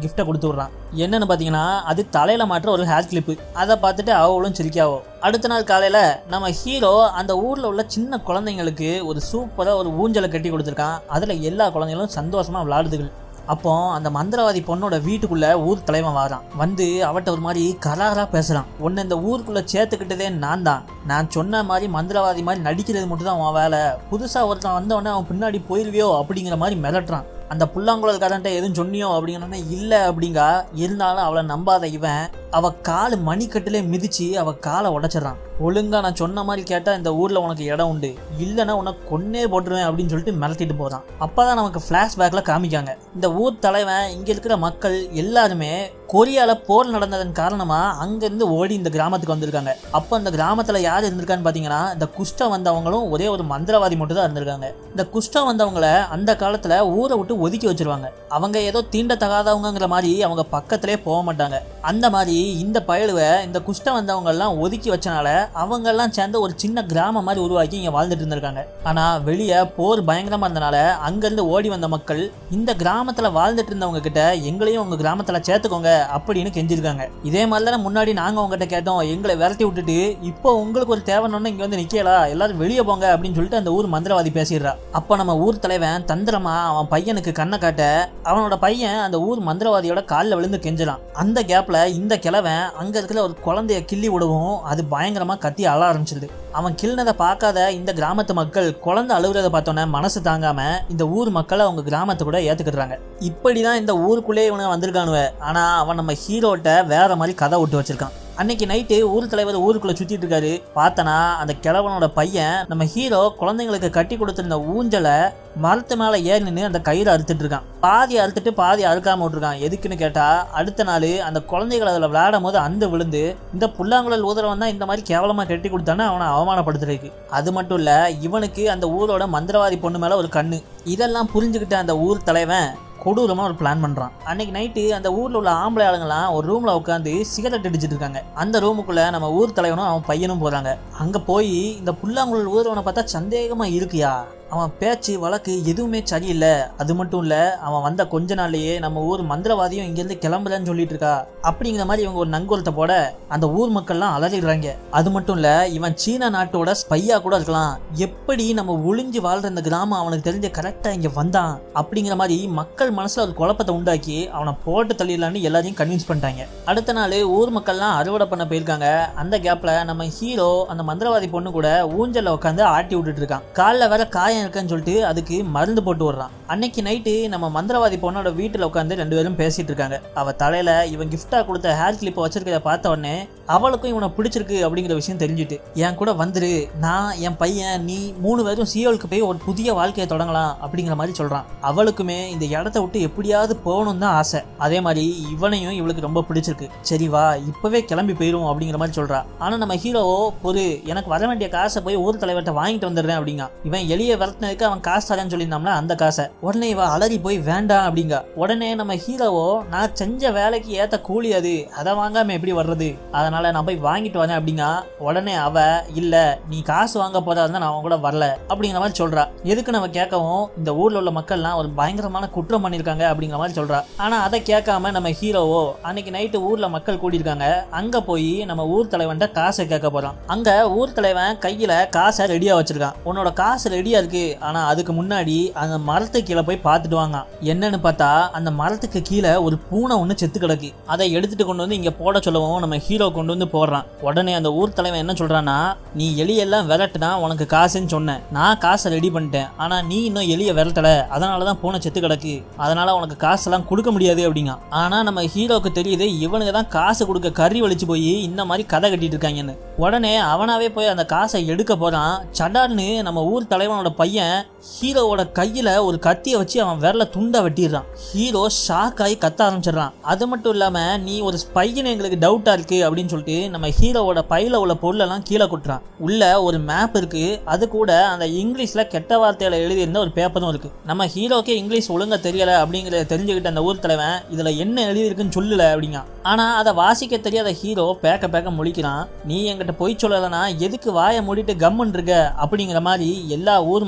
கிஃப்டை கொடுத்து விடுறான். என்னன்னு பாத்தீங்கன்னா அது தலையில மாற்ற ஒரு ஹேர் கிளிப்பு. அதை பார்த்துட்டு அவளும் சிரிக்காவோ. அடுத்த நாள் காலையில நம்ம ஹீரோ அந்த ஊர்ல உள்ள சின்ன குழந்தைங்களுக்கு ஒரு சூப்பரா ஒரு ஊஞ்சலை கட்டி கொடுத்துருக்கான். அதுல எல்லா குழந்தைகளும் சந்தோஷமா விளையாடுதுகள். அப்போ அந்த மந்திரவாதி பொண்ணோட வீட்டுக்குள்ள ஊர் தலைவன் வாரான். வந்து அவட்ட ஒரு மாதிரி கராரா பேசுறான். உன்னை இந்த ஊருக்குள்ள சேர்த்துக்கிட்டதே நான் தான். நான் சொன்ன மாதிரி மந்திரவாதி மாதிரி நடிக்கிறது மட்டும் தான் அவன் வேலை. புதுசா ஒருத்தன் வந்தவொடனே அவன் பின்னாடி போயிருவியோ அப்படிங்கிற மாதிரி மிரட்டுறான். அந்த புல்லாங்குழல்காரன்ட்ட எதுவும் சொன்னியோ அப்படிங்கன்னா இல்லை அப்படிங்கா. இருந்தாலும் அவளை நம்பாத இவன் அவ காலு மணிக்கட்டிலே மிதிச்சு அவ காலை உடைச்சிடறான். ஒழுங்கா நான் சொன்ன மாதிரி கேட்டா இந்த ஊர்ல உனக்கு இடம் உண்டு, இல்லைன்னா உனக்கு கொன்னே போட்டுருவேன் அப்படின்னு சொல்லிட்டு மிரட்டிட்டு போறான். அப்பதான் நமக்கு பிளாஷ்பேக்ல காமிக்காங்க. இந்த ஊர் தலைவன் இங்க இருக்கிற மக்கள் எல்லாருமே கொரியால போர் நடந்ததன் காரணமா அங்கிருந்து ஓடி இந்த கிராமத்துக்கு வந்திருக்காங்க. அப்ப அந்த கிராமத்துல யார் இருந்திருக்கான்னு பாத்தீங்கன்னா இந்த குஷ்டம் வந்தவங்களும் ஒரே ஒரு மந்திரவாதி மட்டும் தான் இருந்திருக்காங்க. இந்த குஷ்டம் வந்தவங்களை அந்த காலத்துல ஊரை விட்டு ஒதுக்கி வச்சிருவாங்க. அவங்க ஏதோ தீண்டத்தகாதவங்கிற மாதிரி அவங்க பக்கத்திலே போக மாட்டாங்க. அந்த மாதிரி இந்த பயலுவை இந்த குஷ்டம் வந்தவங்க எல்லாம் ஒதுக்கி வச்சனால அவங்க எல்லாம் சேர்ந்து ஒரு சின்ன கிராமம் மாதிரி உருவாக்கி இங்க வாழ்ந்துட்டு இருந்திருக்காங்க. ஆனா வெளியே போர் பயங்கரமா இருந்தனால அங்கிருந்து ஓடி வந்த மக்கள் இந்த கிராமத்துல வாழ்ந்துட்டு இருந்தவங்க கிட்ட எங்களையும் உங்க கிராமத்துல சேர்த்துக்கோங்க அப்படின்னு கெஞ்சிருக்காங்க. இதே மாதிரிதானே முன்னாடி நாங்க உங்ககிட்ட கேட்டோம், எங்களை விரட்டி விட்டுட்டு இப்போ உங்களுக்கு ஒரு தேவைன்னு இங்க வந்து நிக்கலா, எல்லாரும் வெளியே போங்க அப்படின்னு சொல்லிட்டு அந்த ஊர் மந்திரவாதி பேசிடுறா. அப்ப நம்ம ஊர் தலைவன் தந்திரமா அவன் பையனுக்கு கண்ணை காட்ட அவனோட பையன் அந்த ஊர் மந்திரவாதியோட காலில் விழுந்து கெஞ்சலாம். அந்த கேப்ல இந்த கிழவன் அங்க இருக்கிற ஒரு குழந்தைய கிள்ளி விடவும் அது பயங்கரமா கத்தி அழ ஆரம்பிச்சிருது. அவன் கிள்னதை பார்க்காத இந்த கிராமத்து மக்கள் குழந்தை அழுகுறத பார்த்தோன்னே மனசு தாங்காம இந்த ஊர் மக்களை அவங்க கிராமத்தை கூட ஏத்துக்கிடுறாங்க. இப்படிதான் இந்த ஊருக்குள்ளே இவனை வந்திருக்கானுவ. ஆனா அவன் நம்ம ஹீரோட்ட வேற மாதிரி கதை விட்டு வச்சிருக்கான். அன்னைக்கு நைட்டு ஊர் தலைவர் ஊருக்குள்ள சுத்திட்டு இருக்காரு. பார்த்தனா அந்த கிழவனோட பையன் நம்ம ஹீரோ குழந்தைங்களுக்கு கட்டி கொடுத்திருந்த ஊஞ்சலை மரத்து மேல ஏறி நின்று அந்த கயிறு அறுத்துட்டு இருக்கான். பாதி அறுத்துட்டு பாதி அறுக்காம விட்டுருக்கான். எதுக்குன்னு கேட்டா அடுத்த நாள் அந்த குழந்தைகள் அதில் விளையாடும் போது அந்த விழுந்து இந்த புல்லாங்குழல் ஊதுறவன் தான் இந்த மாதிரி கேவலமா கட்டி கொடுத்தானே அவனை அவமானப்படுத்துறதுக்கு. அது மட்டும் இல்ல இவனுக்கு அந்த ஊரோட மந்திரவாதி பொண்ணு மேல ஒரு கண்ணு. இதெல்லாம் புரிஞ்சுக்கிட்ட அந்த ஊர் தலைவன் கொடூரமா ஒரு பிளான் பண்றான். அன்னைக்கு நைட்டு அந்த ஊர்ல உள்ள ஆம்பளை ஆளுங்கெல்லாம் ஒரு ரூம்ல உட்காந்து சிகரெட் அடிச்சிட்டு இருக்காங்க. அந்த ரூமுக்குள்ள நம்ம ஊர் தலைவனும் அவன் பையனும் போறாங்க. அங்க போய் இந்த புல்லாங்குழல் ஊதுறவனை பார்த்தா சந்தேகமா இருக்குயா, அவன் பேச்சு வழக்கு எதுவுமே சரியில்லை. அது மட்டும் இல்ல அவன் வந்த கொஞ்ச நாள்லயே நம்ம ஊர் மந்திரவாதியும் இங்கிருந்து கிளம்புறன்னு சொல்லிட்டு இருக்கா அப்படிங்கிற மாதிரி இவங்க ஒரு நங்கோலத்தை போட அந்த ஊர் மக்கள்லாம் அலறிடுறாங்க. அது மட்டும் இல்ல இவன் சீனா நாட்டோட ஸ்பையா கூட இருக்கலாம். எப்படி நம்ம ஒளிஞ்சு வாழ்ற இந்த கிராமம் அவனுக்கு தெரிஞ்ச கரெக்டா இங்க வந்தான் அப்படிங்கிற மாதிரி மக்கள் மனசுல ஒரு குழப்பத்தை உண்டாக்கி அவனை போட்டு தள்ளிடலான்னு எல்லாரையும் கன்வின்ஸ் பண்ணிட்டாங்க. அடுத்த நாள் ஊர் மக்கள்லாம் அறுவடை பண்ண போயிருக்காங்க. அந்த கேப்ல நம்ம ஹீரோ அந்த மந்திரவாதி பொண்ணு கூட ஊஞ்சல்ல உட்காந்து ஆட்டி விட்டுட்டு இருக்கான். காலில் வேற காயம் இருக்குன்னு சொல்லிட்டு அதுக்கு மருந்து போட்டு விடுறான். அன்னைக்கு நைட்டு நம்ம மந்திரவாதி பொண்ணோட வீட்டுல உட்காந்து ரெண்டு பேரும் பேசிட்டு இருக்காங்க. அவ தலையில இவன் கிஃப்டா கொடுத்த ஹேர் கிளிப்பை வச்சிருக்கிறத பார்த்த உடனே அவளுக்கும் இவனை பிடிச்சிருக்கு அப்படிங்கிற விஷயம் தெரிஞ்சுட்டு என் கூட வந்துரு, நான் என் பையன் நீ மூணு பேரும் சியோலுக்கு போய் ஒரு புதிய வாழ்க்கையை தொடங்கலாம் அப்படிங்கிற மாதிரி சொல்றான். அவளுக்குமே இந்த இடத்த விட்டு எப்படியாவது போகணும் தான் ஆசை. அதே மாதிரி இவனையும் இவளுக்கு ரொம்ப பிடிச்சிருக்கு. சரி வா இப்பவே கிளம்பி போயிரும் அப்படிங்கிற மாதிரி சொல்றா. ஆனா நம்ம ஹீரோவோ பொறு, எனக்கு வர வேண்டிய காசை போய் ஊர் தலைவர்கிட்ட வாங்கிட்டு வந்துடுறேன் அப்படிங்க. இவன் எளிய விரட்டினதுக்கு அவன் காசு தரேன்னு சொல்லியிருந்தாம்னா அந்த காசை உடனே இவ அலறி போய் வேண்டாம் அப்படிங்க. உடனே நம்ம ஹீரோவோ நான் செஞ்ச வேலைக்கு ஏத்த கூலி அது, அதை வாங்காம எப்படி வர்றது, அதனால நான் போய் வாங்கிட்டு வரேன் அப்படிங்க. உடனே அவ இல்ல நீ காசு வாங்க போதா இருந்தா நான் அவன் கூட வரல அப்படிங்கிற மாதிரி சொல்றா. எதுக்கு நம்ம கேட்கவும் இந்த ஊர்ல உள்ள மக்கள்லாம் ஒரு பயங்கரமான குற்றம் பண்ணிருக்காங்க அப்படிங்கிற மாதிரி சொல்றா. ஆனா அதை கேட்காம நம்ம ஹீரோவோ அன்னைக்கு நைட்டு ஊர்ல மக்கள் கூடியிருக்காங்க. அங்க போய் நம்ம ஊர் தலைவன்ட்ட காசை கேட்க போறான். அங்க ஊர் தலைவன் கையில காசை ரெடியா வச்சிருக்கான். உன்னோட காசு ரெடியா இருக்கு, ஆனா அதுக்கு முன்னாடி அந்த மரத்து கீழே போய் பார்த்துட்டு வாங்க. என்னன்னு பார்த்தா அந்த மரத்துக்கு கீழே ஒரு பூனை ஒண்ணு செத்து கிடக்கு. அதை எடுத்துட்டு கொண்டு வந்து இங்க போட சொல்லவும் நம்ம ஹீரோ கொண்டு வந்து போடுறான். உடனே அந்த ஊர் தலைவன் என்ன சொல்றான்னா, நீ எலியெல்லாம் விரட்டுனா உனக்கு காசுன்னு சொன்னேன், நான் காசை ரெடி பண்ணிட்டேன், ஆனா நீ இன்னும் எலிய விரட்டல, அதனாலதான் பூனை செத்து கிடக்கு, அதனால உனக்கு காசெல்லாம் கொடுக்க முடியாது அப்படிங்க. ஆனா நம்ம ஹீரோக்கு தெரியுது இவனுக்கு தான் காசு கொடுக்க கறி வலிச்சு போய் இந்த மாதிரி கதை கட்டிட்டு இருக்காங்கன்னு. உடனே அவனாவே போய் அந்த காசை எடுக்க போறான். சடார்னு நம்ம ஊர் தலைவனோட பையன் ஹீரோவோட கையில ஒரு கத்தியை வச்சு அவன் விரல துண்டா வெட்டிடுறான். ஹீரோ ஷாக் ஆகி கத்த ஆரம்பிச்சிடறான். அது மட்டும் இல்லாம நீ ஒரு ஸ்பைன்னு எங்களுக்கு டவுட்டா இருக்கு அப்படின்னு சொல்லிட்டு நம்ம ஹீரோவோட பையில உள்ள பொருளெல்லாம் கீழே கொட்டுறான். உள்ள ஒரு மேப் இருக்கு, அது கூட அந்த இங்கிலீஷ்ல கெட்ட வார்த்தையில எழுதியிருந்த ஒரு பேப்பரும் இருக்கு. நம்ம ஹீரோக்கே இங்கிலீஷ் ஒழுங்கா தெரியல அப்படிங்கிறத தெரிஞ்சுக்கிட்ட அந்த ஊர் தலைவன் இதுல என்ன எழுதியிருக்குன்னு சொல்லல அப்படிங்க. ஆனா அதை வாசிக்க தெரியாத ஹீரோ பேக்க பேக்க முழிக்கிறான். நீ என்கிட்ட பொய் சொல்லலனா எதுக்கு வாயை மூடிட்டு கம்மன் இருக்க அப்படிங்கிற மாதிரி எல்லா ஊர்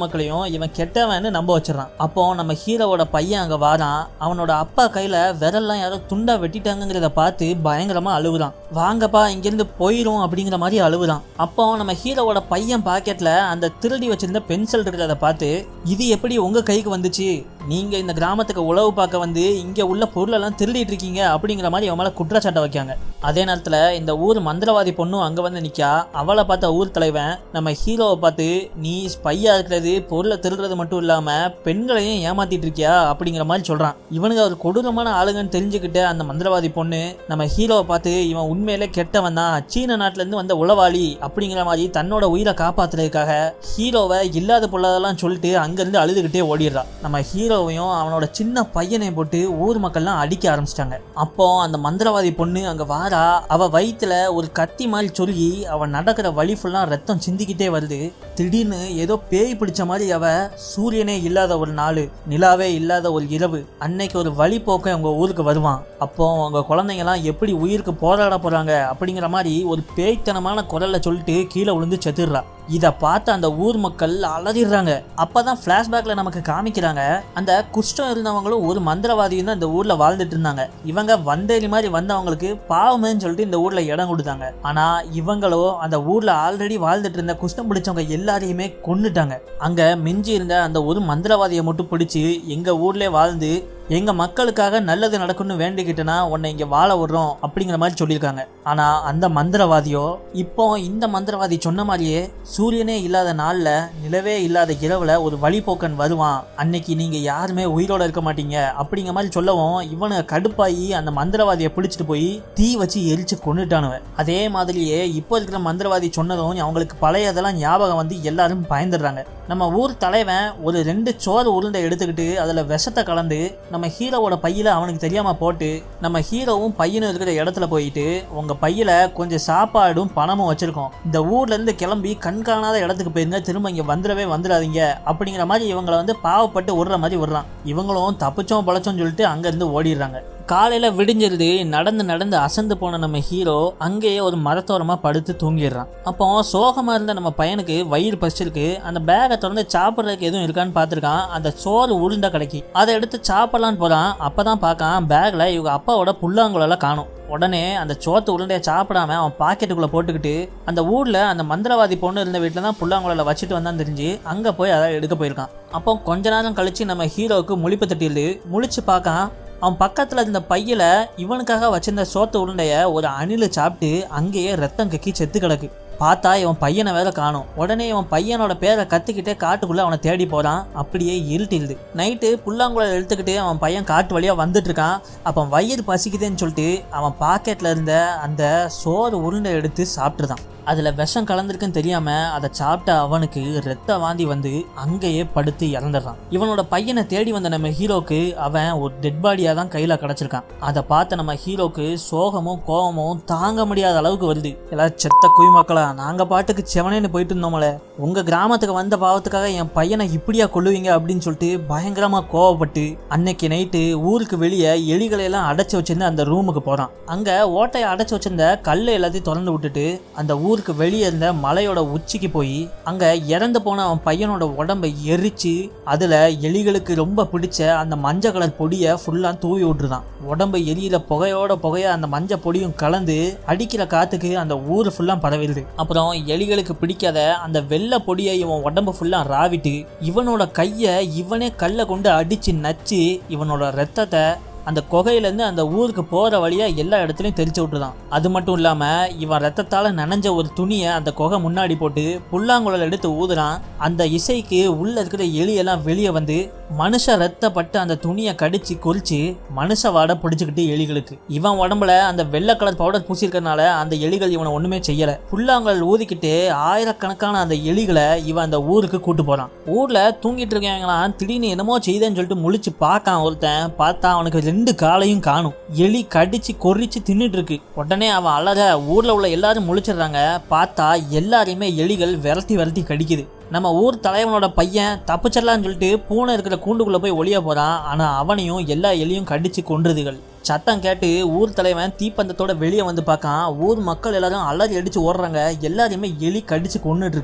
மக்களையும் இவன் கெட்டவன்னு நம்ப வச்சிடறான். அப்போ நம்ம ஹீரோவோட பையன் அங்க வாரான். அவனோட அப்பா கையில விரல்லாம் யாரோ துண்டா வெட்டிட்டாங்கிறத பார்த்து பயங்கரமா அழுகுறான். வாங்கப்பா இங்கிருந்து போயிரும் அப்படிங்கிற மாதிரி அழுகுறான். அப்போ நம்ம ஹீரோவோட பையன் பாக்கெட்ல அந்த திருடி வச்சிருந்த பென்சில் இருக்கிறத பார்த்து, இது எப்படி உங்க கைக்கு வந்துச்சு, நீங்க இந்த கிராமத்துக்கு உழவு பார்க்க வந்து இங்க உள்ள பொருளெல்லாம் திருடிட்டு இருக்கீங்க அப்படிங்கிற மாதிரி அவன் மேல குற்றச்சாட்டை வைக்காங்க. அதே நேரத்துல இந்த ஊர் மந்திரவாதி பொண்ணும் அங்க வந்து நிக்கா. அவளை பார்த்த ஊர் தலைவன் நம்ம ஹீரோவை பார்த்து, நீ ஸ்பையா இருக்கிறது பொருளை திருடுறது மட்டும் இல்லாம பெண்களையும் ஏமாத்திட்டு இருக்கியா அப்படிங்கிற மாதிரி சொல்றான். இவனுக்கு ஒரு கொடூரமான ஆளுங்கன்னு தெரிஞ்சுக்கிட்ட அந்த மந்திரவாதி பொண்ணு நம்ம ஹீரோவை பார்த்து, இவன் உண்மையிலே கெட்டவன் தான், சீன நாட்டுல இருந்து வந்த உளவாளி அப்படிங்கிற மாதிரி தன்னோட உயிரை காப்பாத்துறதுக்காக ஹீரோவை இல்லாத பொல்லாதெல்லாம் சொல்லிட்டு அங்கிருந்து அழுதுகிட்டே ஓடிடுறான். நம்ம ஹீரோவையும் அவனோட சின்ன பையனை போட்டு ஊர் மக்கள்லாம் அடிக்க ஆரம்பிச்சிட்டாங்க. அப்போ அந்த மந்திரவாதி பொண்ணு அங்க வாரா. அவ வயிற்றுல ஒரு கத்தி மாதிரி சொல்லி அவன் நடக்கிற வழி ஃபுல்லா ரத்தம் சிந்திக்கிட்டே வருது. திடீர்னு ஏதோ பேய் பிடிச்ச மாதிரி அவ, சூரியனே இல்லாத ஒரு நாள், நிலாவே இல்லாத ஒரு இரவு, அன்னைக்கு ஒரு வழி போக்க அவங்க ஊருக்கு வருவான். அப்போ அவங்க குழந்தைங்கலாம் எப்படி உயிருக்கு போராட போறாங்க அப்படிங்கிற மாதிரி ஒரு பேய்த்தனமான குரல்ல சொல்லிட்டு கீழே விழுந்து செத்துடுறா. இதை பார்த்து அந்த ஊர் மக்கள் அலறிடுறாங்க. அப்பதான் பிளாஷ்பேக்ல நமக்கு காமிக்கிறாங்க, அந்த குஷ்டம் இருந்தவங்களும் ஒரு மந்திரவாதியும் தான் இந்த ஊர்ல வாழ்ந்துட்டு இருந்தாங்க. இவங்க வந்தேறி மாதிரி வந்தவங்களுக்கு பாவமேன்னு சொல்லிட்டு இந்த ஊர்ல இடம் கொடுத்தாங்க. ஆனா இவங்களோ அந்த ஊர்ல ஆல்ரெடி வாழ்ந்துட்டு இருந்த குஷ்டம் பிடிச்சவங்க எல்லாரையுமே கொன்னுட்டாங்க. அங்க மிஞ்சி இருந்த அந்த ஒரு மந்திரவாதியை மட்டும் பிடிச்சி எங்க ஊர்ல வாழ்ந்து எங்க மக்களுக்காக நல்லது நடக்கும்னு வேண்டிக்கிட்டனா உன்னை இங்க வாழ விடுறோம் அப்படிங்கிற மாதிரி சொல்லியிருக்காங்க. ஆனா அந்த மந்திரவாதியோ இப்போ இந்த மந்திரவாதி சொன்ன மாதிரியே சூரியனே இல்லாத நாள்ல நிலவே இல்லாத இரவுல ஒரு வழிபோக்கன் வருவான், அன்னைக்கு நீங்க யாருமே உயிரோட இருக்க மாட்டீங்க அப்படிங்கிற மாதிரி சொல்லவும் இவனை கடுப்பாயி அந்த மந்திரவாதியை பிடிச்சிட்டு போய் தீ வச்சு எரிச்சு கொண்டுட்டானுவன். அதே மாதிரியே இப்போ இருக்கிற மந்திரவாதி சொன்னதும் அவங்களுக்கு பழையதெல்லாம் ஞாபகம் வந்து எல்லாரும் பயந்துடுறாங்க. நம்ம ஊர் தலைவன் ஒரு ரெண்டு சோறு உருண்டை எடுத்துக்கிட்டு அதுல விஷத்தை கலந்து நம்ம ஹீரோவோட பையில அவனுக்கு தெரியாம போட்டு, நம்ம ஹீரோவும் பையனும் இருக்கிற இடத்துல போயிட்டு, உங்க பையில கொஞ்சம் சாப்பாடும் பணமும் வச்சிருக்கோம், இந்த ஊர்ல இருந்து கிளம்பி கண்காணாத இடத்துக்கு போயிருங்க, திரும்ப இங்க வந்துடவே வந்துடாதீங்க அப்படிங்கிற மாதிரி இவங்களை வந்து பாவப்பட்டு விடுற மாதிரி விடுறான். இவங்களும் தப்பிச்சோம் பழச்சோன்னு சொல்லிட்டு அங்க இருந்து ஓடிடுறாங்க. காலையில விடிஞ்சிருது. நடந்து நடந்து அசந்து போன நம்ம ஹீரோ அங்கேயே ஒரு மரத்தோரமா படுத்து தூங்கிடுறான். அப்போ சோகமா இருந்த நம்ம பையனுக்கு வயிறு பசிச்சிருக்கு. அந்த பேகை திறந்து சாப்பிட்றதுக்கு எதுவும் இருக்கான்னு பார்த்துருக்கான். அந்த சோறு உருண்டை கிடைக்கி அதை எடுத்து சாப்பிடலான்னு போறான். அப்பதான் பார்க்கான் பேக்ல இவங்க அப்பாவோட புல்லாங்குழல காணும். உடனே அந்த சோத்து உருண்டையை சாப்பிடாம அவன் பாக்கெட்டுக்குள்ள போட்டுக்கிட்டு அந்த ஊர்ல அந்த மந்திரவாதி பொண்ணு இருந்த வீட்டுல தான் புல்லாங்குழல வச்சுட்டு வந்தான்னு தெரிஞ்சு அங்க போய் அதை எடுக்க போயிருக்கான். அப்போ கொஞ்ச நேரம் கழிச்சு நம்ம ஹீரோவுக்கு முழிப்பு தட்டிடுது. முழிச்சு பார்க்கான், அவன் பக்கத்துல இருந்த பையில இவனுக்காக வச்சிருந்த சோத்து உருண்டைய ஒரு அணில சாப்பிட்டு அங்கேயே ரத்தம் கக்கி செத்து கிடக்கு. பார்த்தா இவன் பையனை வேற காணும். உடனே இவன் பையனோட பேரை கத்துக்கிட்டே காட்டுக்குள்ள அவனை தேடி போறான். அப்படியே இருட்டிடுது. நைட்டு புல்லாங்குழல் எடுத்துக்கிட்டு அவன் பையன் காட்டு வழியா வந்துட்டு இருக்கான். அப்ப வயிறு பசிக்குதுன்னு சொல்லிட்டு அவன் பாக்கெட்ல இருந்த அந்த சோறு உருண்டை எடுத்து சாப்பிட்டுதான். அதுல விஷம் கலந்துருக்குன்னு தெரியாம அதை சாப்பிட்ட அவனுக்கு ரத்த வாந்தி வந்து அங்கேயே படுத்து இறந்துடுறான். இவனோட பையனை தேடி வந்த நம்ம ஹீரோக்கு அவன் ஒரு டெட் பாடியா தான் கையில கிடைச்சிருக்கான். அதை பார்த்த நம்ம ஹீரோக்கு சோகமும் கோபமும் தாங்க முடியாத அளவுக்கு வருது. எல்லாம் செத்த குய்மக்களா, நாங்க பாட்டுக்கு செவனேன்னு போயிட்டு இருந்தோம்ல, உங்க கிராமத்துக்கு வந்த பாவத்துக்காக என் பையனை இப்படியா கொல்லுவீங்க அப்படின்னு சொல்லிட்டு பயங்கரமா கோவப்பட்டு அன்னைக்கு நைட்டு ஊருக்கு வெளியே எலிகளை எல்லாம் அடைச்சு வச்சிருந்த அந்த ரூமுக்கு போறான். அங்க ஓட்டையை அடைச்சு வச்சிருந்த கல்லை எல்லாத்தையும் திறந்து விட்டுட்டு அந்த ஊருக்கு வெளியே இருந்த மலையோட உச்சிக்கு போய் அங்க இறந்து போன அவன் பையனோட உடம்பை எரிச்சு அதுல எலிகளுக்கு ரொம்ப பிடிச்ச அந்த மஞ்சள் கலர் பொடியை ஃபுல்லா தூவி விட்டுருதான். உடம்பு எரியில புகையோட புகைய அந்த மஞ்சள் பொடியும் கலந்து அடிக்கிற காத்துக்கு அந்த ஊர் ஃபுல்லா பரவிடுது. அப்புறம் எலிகளுக்கு பிடிக்காத அந்த வெள்ளை பொடியை இவன் உடம்பு ஃபுல்லா ராவிட்டு இவனோட கையை இவனே கல்லை கொண்டு அடிச்சு நச்சு இவனோட ரத்தத்தை அந்த குகையிலேருந்து அந்த ஊருக்கு போகிற வழியாக எல்லா இடத்துலையும் தெரிச்சு விட்டுதான். அது மட்டும் இல்லாமல் இவன் ரத்தத்தால் நனைஞ்ச ஒரு துணியை அந்த குகை முன்னாடி போட்டு புல்லாங்குழல் எடுத்து ஊதுறான். அந்த இசைக்கு உள்ளே இருக்கிற எலியெல்லாம் வெளியே வந்து மனுஷ ரத்தப்பட்டு அந்த துணியை கடிச்சு குறிச்சு மனுஷ வாடை பிடிச்சிக்கிட்டு எலிகளுக்கு. இவன் உடம்புல அந்த வெள்ளை கலர் பவுடர் பூசிருக்கிறதுனால அந்த எலிகள் இவனை ஒன்றுமே செய்யலை. புல்லாங்குழல் ஊதிக்கிட்டு ஆயிரக்கணக்கான அந்த எலிகளை இவன் அந்த ஊருக்கு கூட்டு போகிறான். ஊரில் தூங்கிட்டு இருக்கவங்களாம் திடீர்னு என்னமோ செய்தேன்னு சொல்லிட்டு முழிச்சு பார்க்கான். ஒருத்தன் பார்த்தா அவனுக்கு ரெண்டு காலையும் காணும். எலி கடிச்சு கொறிச்சு தின்னுட்டு இருக்கு. உடனே அவன் அழக ஊர்ல உள்ள எல்லாரும் முழிச்சிடுறாங்க. பார்த்தா எல்லாரையுமே எலிகள் விரட்டி விரட்டி கடிக்குது. நம்ம ஊர் தலைவனோட பையன் தப்பிச்சிடலான்னு சொல்லிட்டு பூனை இருக்கிற கூண்டுக்குள்ள போய் ஒளிய போறான். ஆனா அவனையும் எல்லா எலியும் கடிச்சு கொன்றுதுகள். சத்தம் கேட்டு ஊர் தலைவன் தீப்பந்தத்தோட வெளியே வந்து பார்க்கான். ஊர் மக்கள் எல்லாரும் அலறி அடிச்சு ஓடுறாங்க. எல்லாரையுமே எலி கடிச்சு கொன்னுட்டு இருக்கு.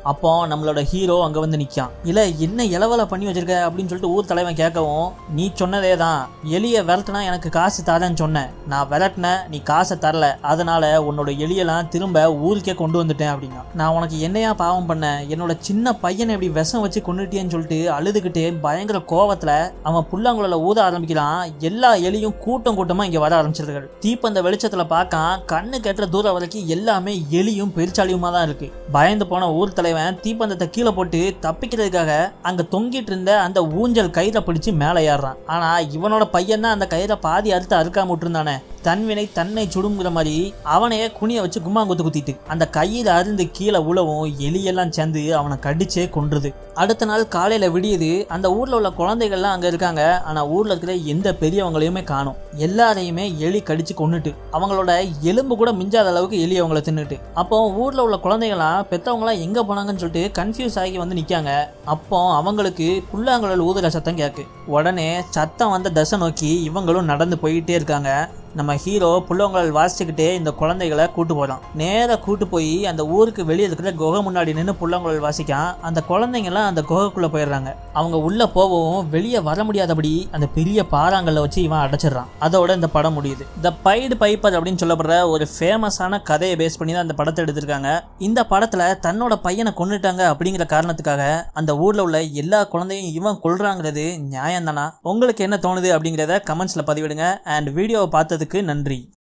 அப்போ நம்மளோட ஹீரோ அங்க வந்து நிக்கான். இல்ல என்ன இளவலை பண்ணி வச்சிருக்க அப்படின்னு சொல்லிட்டு ஊர் தலைவன் கேட்கவும், நீ சொன்னதே தான், எலிய விரட்டினா எனக்கு காசு தரேன்னு சொன்னேன், நான் விரட்டின நீ காசை தரல, அதனால உன்னோட எலியெல்லாம் திரும்ப ஊருக்கே கொண்டு வந்துட்டேன் அப்படின்னா. நான் உனக்கு என்னையா பாவம் பண்ண, என்னோட சின்ன பையனை எப்படி விஷம் வச்சு கொண்டுட்டேன்னு சொல்லிட்டு அழுதுகிட்டே பயங்கர கோவத்துல அவன் புல்லாங்குழல ஊத ஆரம்பிக்கிறான். எல்லா எலியும் கூட்டம் கூட்டமா இங்க வர ஆரம்பிச்சிருக்காரு. தீப்பந்த வெளிச்சத்துல பார்க்க கண்ணு கெட்டுற தூரம் வரைக்கும் எல்லாமே எலியும் பெருச்சாலியுமா தான் இருக்கு. பயந்து போன ஊர் தலைவன் தீப்பந்தத்தை கீழே போட்டு தப்பிக்கிறதுக்காக அங்க தொங்கிட்டு இருந்த அந்த ஊஞ்சல் கயிறை பிடிச்சு மேலே ஏறான். ஆனா இவனோட பையன் தான் அந்த கயிறை பாதி அறுத்து அறுக்காம விட்டுருந்தானே. தன்வினை தன்னை சுடுங்கிற மாதிரி அவனையே குனிய வச்சு கும்மாங்குத்து குத்திட்டு அந்த கையில அருந்து கீழே உழவும் எலியெல்லாம் சேர்ந்து அவனை கடிச்சே கொன்றுது. அடுத்த நாள் காலையில விடியுது. அந்த ஊர்ல உள்ள குழந்தைகள்லாம் அங்க இருக்காங்க. ஆனா ஊர்ல இருக்கிற எந்த பெரியவங்களையுமே காணும். எல்லாரையுமே எலி கடிச்சு கொன்னுட்டு அவங்களோட எலும்பு கூட மிஞ்சாத அளவுக்கு எலி அவங்கள தின்னுட்டு. அப்போ ஊர்ல உள்ள குழந்தைகளாம் பெத்தவங்களாம் எங்க போனாங்கன்னு சொல்லிட்டு கன்ஃபியூஸ் ஆகி வந்து நிக்காங்க. அப்போ அவங்களுக்கு புல்லாங்குழல் ஊதுற சத்தம் கேக்கு. உடனே சத்தம் வந்த திசை நோக்கி இவங்களும் நடந்து போயிட்டே இருக்காங்க. நம்ம ஹீரோ புல்லாங்குழல் வாசிச்சுக்கிட்டே இந்த குழந்தைகளை கூட்டு போறான். நேராக கூட்டு போய் அந்த ஊருக்கு வெளியே இருக்கிற குகை முன்னாடி நின்று புல்லாங்குழல் வாசிக்கான். அந்த குழந்தைங்கலாம் அந்த குகைக்குள்ள போயிடுறாங்க. அவங்க உள்ள போகவும் வெளியே வர முடியாதபடி அந்த பெரிய பாறாங்கல்ல வச்சு இவன் அடைச்சிடறான். அதோட இந்த படம் முடியுது. த பைடு பைப்பர் அப்படின்னு சொல்லப்படுற ஒரு ஃபேமஸான கதையை பேஸ் பண்ணி தான் அந்த படத்தை எடுத்திருக்காங்க. இந்த படத்துல தன்னோட பையனை கொன்னுட்டாங்க அப்படிங்கிற காரணத்துக்காக அந்த ஊர்ல உள்ள எல்லா குழந்தையும் இவன் கொல்றாங்கிறது நியாயம் தானா? உங்களுக்கு என்ன தோணுது அப்படிங்கிறத கமெண்ட்ஸ்ல பதிவிடுங்க. அண்ட் வீடியோவை பார்த்ததுக்கு நன்றி.